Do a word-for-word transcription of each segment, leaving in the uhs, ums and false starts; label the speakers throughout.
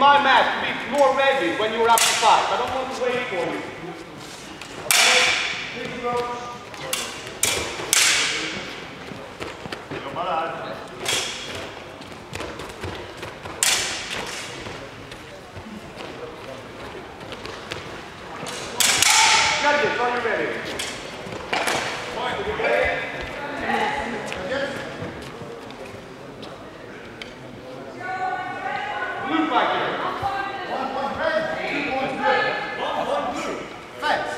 Speaker 1: my match to be more ready when you're up to five. I don't want to wait for you. Okay? Please go. Judges, are you ready? Are you ready? Blue fighter. One point red, two point blue. One point blue. Fence.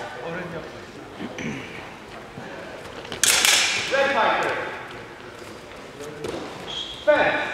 Speaker 1: Red fighter. Fence.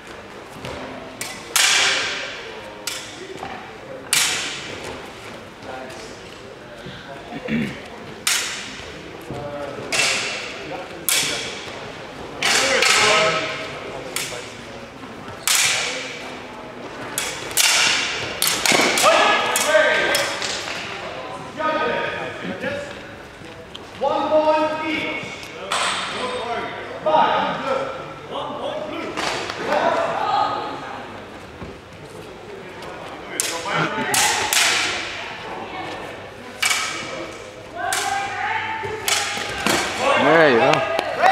Speaker 1: One point each. Five. One point blue.
Speaker 2: There you go.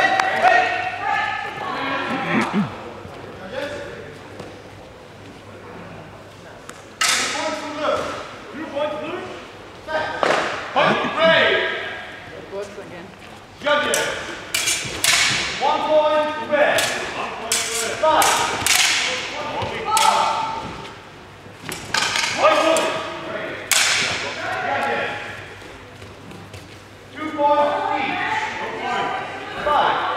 Speaker 1: Two points blue. Point gray. Judges. One point red. One point red. Five. One point blue. Judges. Two points each. Five.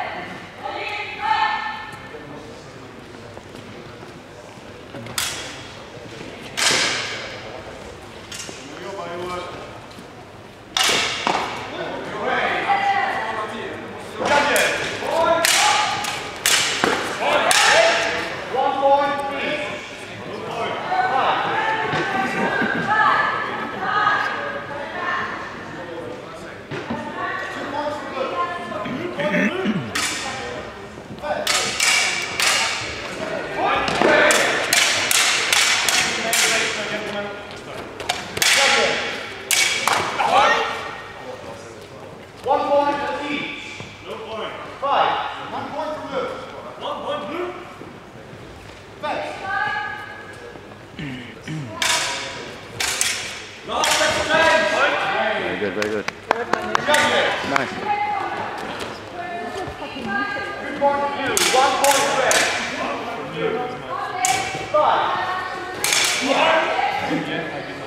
Speaker 1: One point each. No point. Five. One point blue. One point blue. Fence. Last exchange.
Speaker 2: Very good, very good. Nice.
Speaker 1: Two point blue. One point red. Five. One.